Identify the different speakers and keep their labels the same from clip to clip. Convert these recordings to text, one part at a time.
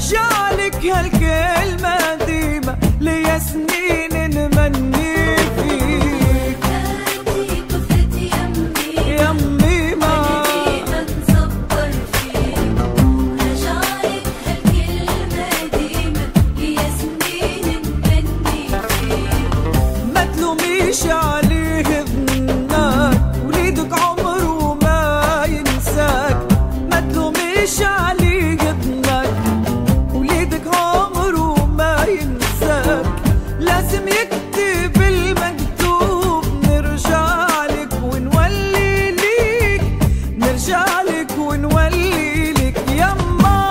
Speaker 1: رجعلك هالكلمة ديما ليا سنين نمني فيك.
Speaker 2: انتي كفرت يمي
Speaker 1: يمي ما
Speaker 2: نصبر فيك. رجعلك هالكلمة ديما ليا سنين نمني فيك.
Speaker 1: ما تلوميش عليه ظنك وليدك عمره ما ينساك. ما تلوميش عليه ظنك وليدك عمره ما ينساك. لازم يكتب المكتوب نرجعلك ونولي ليك. نرجعلك ونولي لك يما.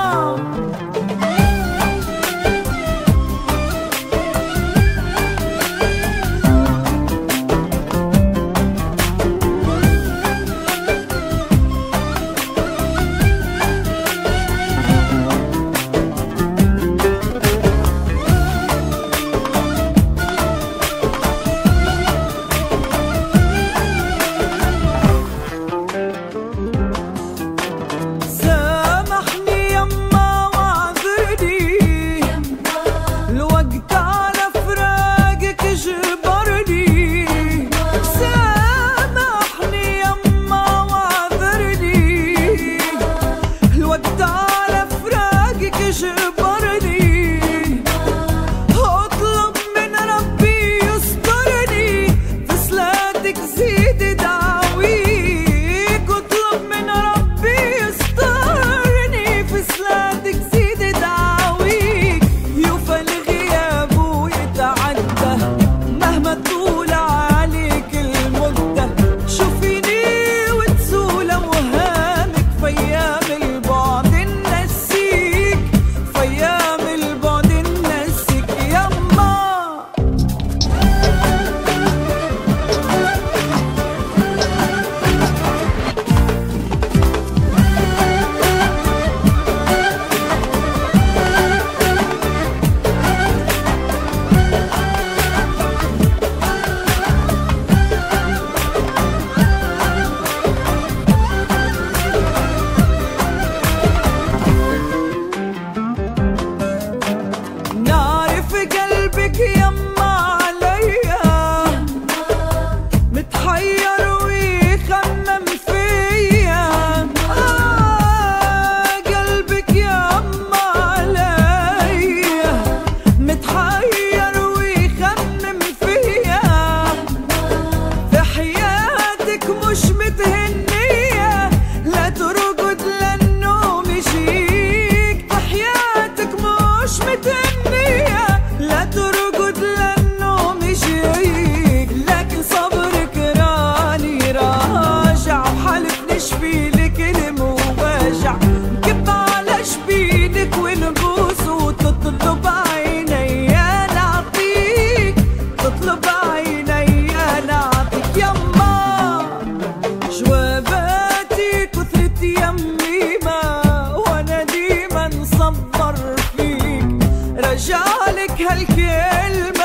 Speaker 1: رجعلك هالكلمة